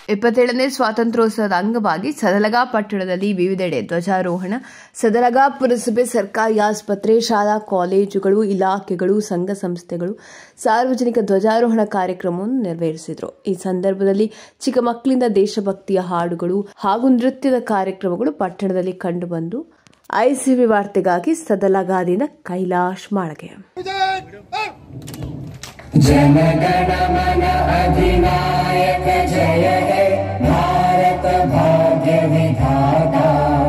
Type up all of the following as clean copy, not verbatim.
27ನೇ ಸ್ವಾತಂತ್ರ್ಯೋತ್ಸವದ ಅಂಗವಾಗಿ ಸದಲಗ ಪಟ್ಟಣದಲ್ಲಿ ವಿವಿಧೆಡೆ ಧ್ವಜಾರೋಹಣ. ಸದಲಗ ಪುರಸಭೆ, ಸರ್ಕಾರಿ ಆಸ್ಪತ್ರೆ, ಶಾಲಾ ಕಾಲೇಜುಗಳು, ಇಲಾಖೆಗಳು, ಸಂಘ ಸಂಸ್ಥೆಗಳು ಸಾರ್ವಜನಿಕ ಧ್ವಜಾರೋಹಣ ಕಾರ್ಯಕ್ರಮವನ್ನು ನೆರವೇರಿಸಿದರು. ಈ ಸಂದರ್ಭದಲ್ಲಿ ಚಿಕ್ಕ ಮಕ್ಕಳಿಂದ ದೇಶಭಕ್ತಿಯ ಹಾಡುಗಳು ಹಾಗೂ ನೃತ್ಯದ ಕಾರ್ಯಕ್ರಮಗಳು ಪಟ್ಟಣದಲ್ಲಿ ಕಂಡುಬಂದು. ಐಸಿಬಿ ವಾರ್ತೆಗಾಗಿ ಸದಲಗಾದಿಂದ ಕೈಲಾಶ್ ಮಾಳಗೆ. जनगण मन अधिनायक जय हे भारत भाग्य विधाता.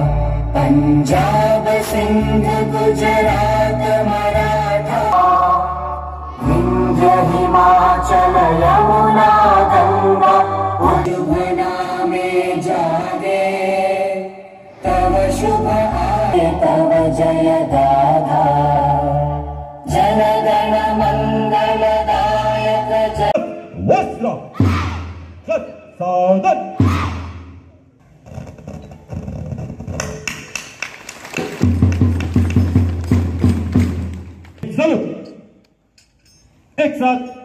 पंजाब सिंध गुजरात मराठा, विंध्य हिमाचल यमुना गंगा उद्भवना में जागे. तव शुभ आए तव जय दादा. जनगण मंगलदायक जय. वस्त्र साधन एक साथ